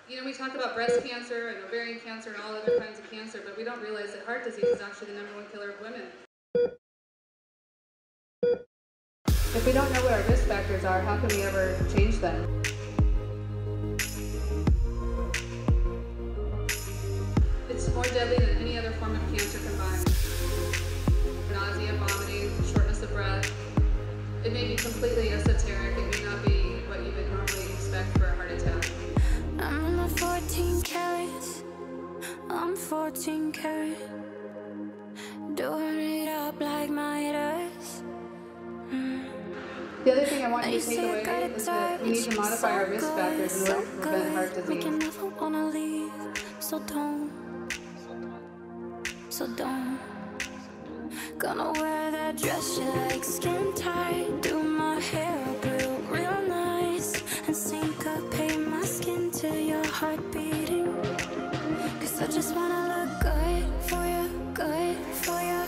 You know, we talk about breast cancer and ovarian cancer and all other kinds of cancer, but we don't realize that heart disease is actually the #1 killer of women. If we don't know what our risk factors are, how can we ever change them? It's more deadly than any other form of cancer combined. Nausea, vomiting, shortness of breath. It may be completely esoteric. It may not be what you would normally expect for a heart attack. I'm in my 14 carats. I'm 14 karat. Doing it up like Midas. The other thing I want you to take away is that we need to modify our risk factors in order to prevent heart disease. Make you never wanna leave, so don't. Gonna wear that dress you like, skin tight. Do my hair up real nice, and syncopate my skin to your heart beating. Cause I just wanna look good for you, good for you.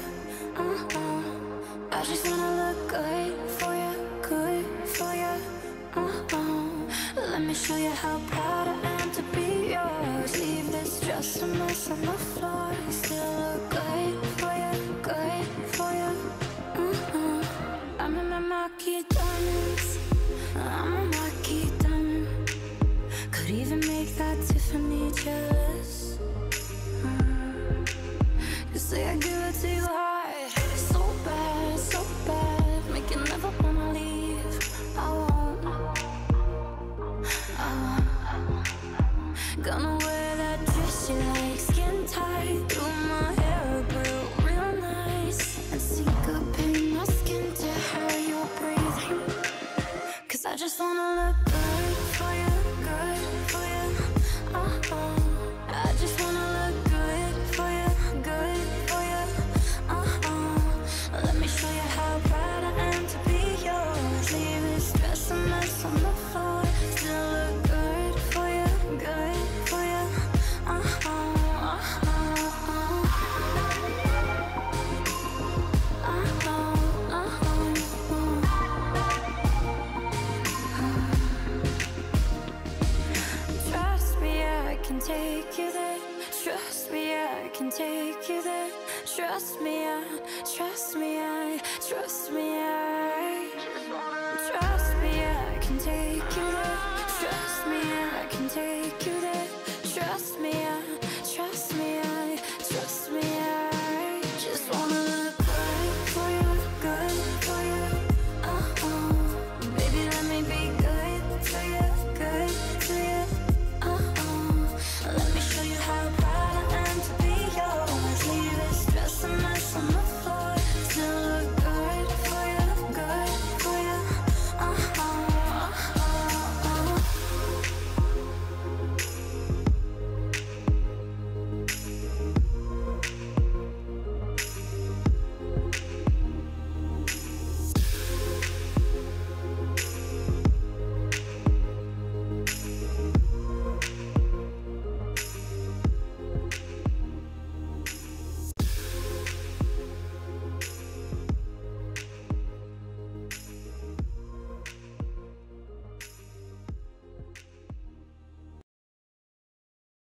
I just wanna look good for you, good for you. Let me show you how proud I am to be yours. Leave this dress a mess on the floor. Still look good for you, good for you. I'm in my marquee diamonds. I'm a marquee diamond. Could even make that Tiffany jealous. You say I give it to you hard, so bad, make you never wanna leave. I won't. Gonna wear that dress you like, skin tight. Do my hair up real nice, and syncopate my skin to how you're breathing. Cause I just wanna look good for you, good for you. I just wanna look good for you, good for you. Let me show you how proud I am to be yours. Leave this dress a mess on the floor. Still look good for you, good for you. Trust me, I can take you there. Trust me, I can take you there. Trust me, trust me, trust me, trust me, I can take you there. Trust me, I can take you there.